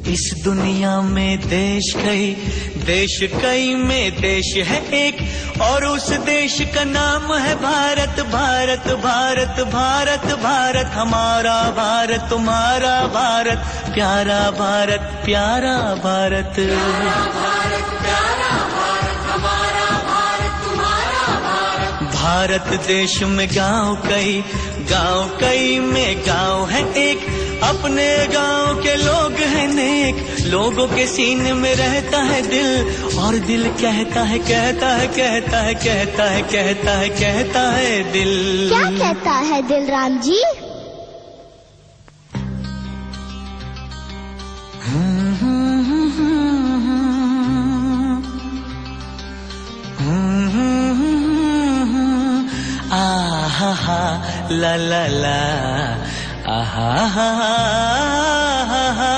इस दुनिया में देश कई में देश है एक, और उस देश का नाम है भारत। भारत भारत भारत भारत हमारा भारत, तुम्हारा भारत, प्यारा भारत प्यारा भारत। प्यारा भारत प्यारा भारत हमारा भारत, तुम्हारा भारत। भारत देश में गांव कई में गांव है एक, अपने गांव के लोग हैं नेक। लोगों के सीने में रहता है दिल, और दिल कहता है कहता है कहता है कहता है कहता है कहता है दिल। क्या कहता है दिल राम जी? आहा हा ला ला ला, आहा हा हा।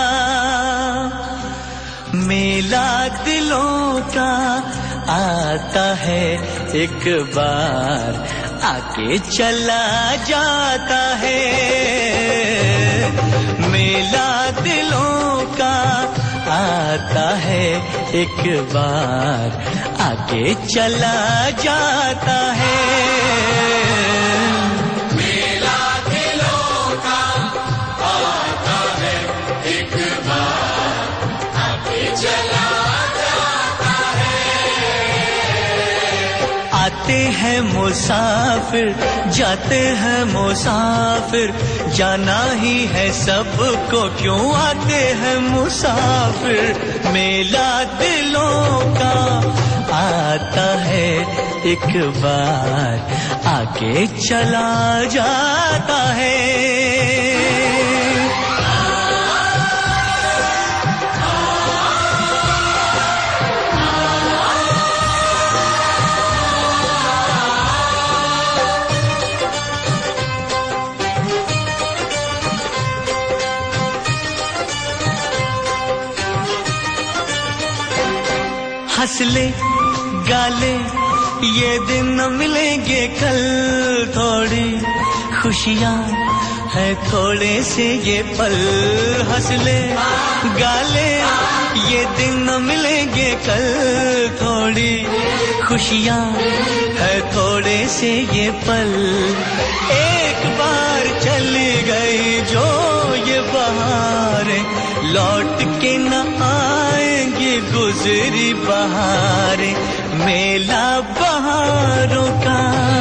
मेला दिलों का आता है एक बार, आके चला जाता है। मेला दिलों का आता है एक बार, आके चला जाता है। मेला दिलों का आता है एक बार, आके चला जाता है। आते हैं मुसाफिर, जाते हैं मुसाफिर, जाना ही है सबको, क्यों आते हैं मुसाफिर। मेला दिलों का आता है एक बार, आके चला जाता है। हंस ले गाले ये दिन न मिलेंगे कल, थोड़ी खुशियाँ है थोड़े से ये पल। हंस ले गाले ये दिन न मिलेंगे कल, थोड़ी खुशियाँ है थोड़े से ये पल। एक बार चली गई जो ये बहारें, लौट के न आएंगी गुजरी बहारें। मेला बहारों का,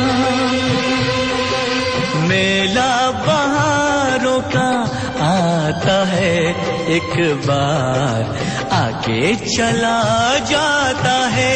मेला बहारों का आता है एक बार, आके चला जाता है।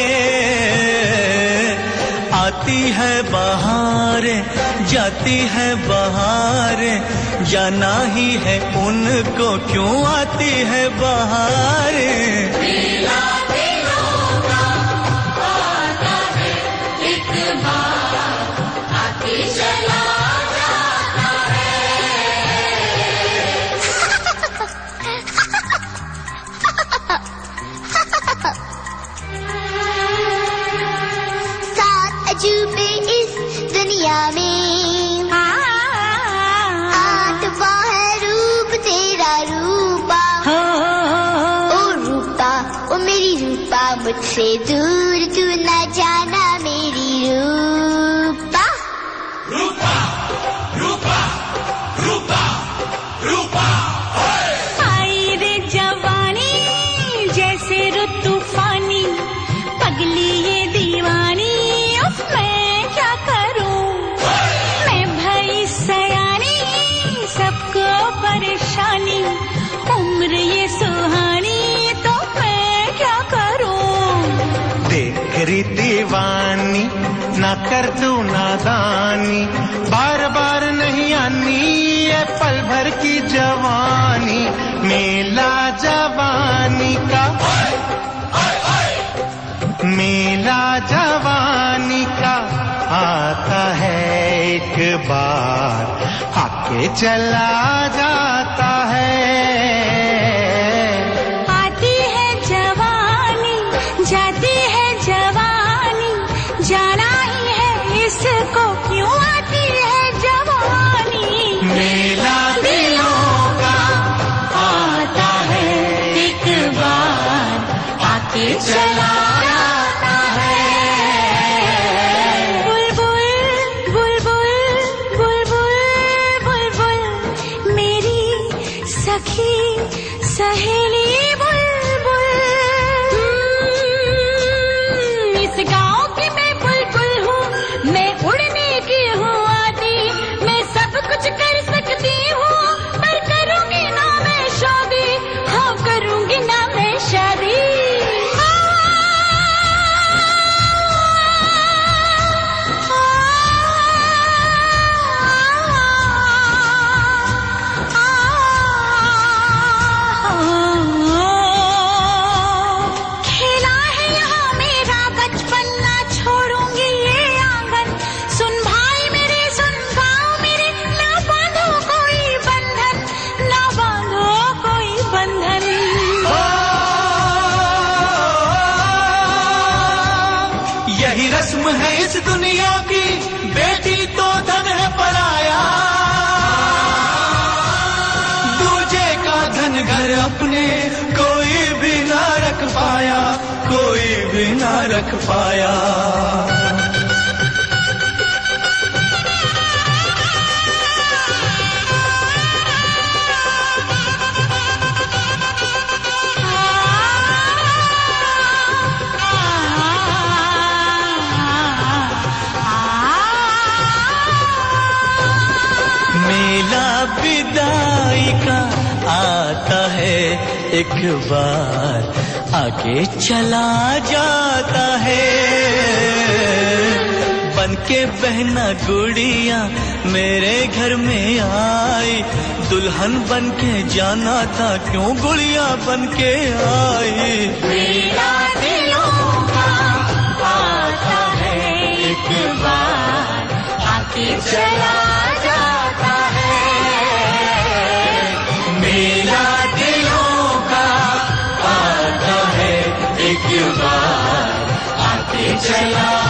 आती है बहारें, जाती है बहारें, जाना ही है उनको, क्यों आती है बहारें। मेला दिलों का आता है एक बार, आके चला जाता है। सात अजूबे इस दुनिया में, आठवां है रूप तेरा रूपा। ओ रूपा ओ मेरी रूपा, मुझसे दूर तू न जाना मेरी रूपा। रूपा रूपा रूपा रूपा। आई रे जवानी जैसे रुत तूफानी, पगली ये दीवानी, उफ मैं क्या करूं। मैं भई सयानी, सबको परेशानी, उम्र ये सुहानी, तो मैं क्या करूं। देख री दीवानी ना कर तू नादानी, बार बार नहीं आनी ये पल भर की जवानी। मेला जवानी का, मेला जवानी का आता है एक बार, आके चला जाता है। आती है जवानी, जाती है जवानी, जाना ही है इसको, क्यों आती है जवानी। मेला दिलों का आता है चला जाता है। बुलबुल बुलबुल बुलबुल बुलबुल मेरी सखी सहेली बुलबुल। इस गांव की मैं बुलबुल हूँ, मैं उड़ने की हूँ आदी, मैं सब कुछ कर सकती हूँ, पर करूँगी ना मैं शादी, हाँ करूँगी ना मैं शादी। खेला है यहाँ मेरा बचपन, ना छोड़ूंगी ये आंगन। सुन भाई मेरे, सुन गाँव मेरे, ना बांधो कोई बंधन, ना बांधो कोई बंधन। यही रस्म है इस दुनिया की, बेटी तो धन है पराया, दूजे का धन घर अपने कोई भी ना रख पाया, कोई भी ना रख पाया। मेला विदाई का आता है एक बार, आगे चला जाता है। बनके बहना गुड़िया मेरे घर में आई, दुल्हन बनके जाना था क्यों गुड़िया बनके आई। मेरा दिलों का आता है एक बार, आके चला जाता है। मेला दिलों का आता है एक बार, आके चला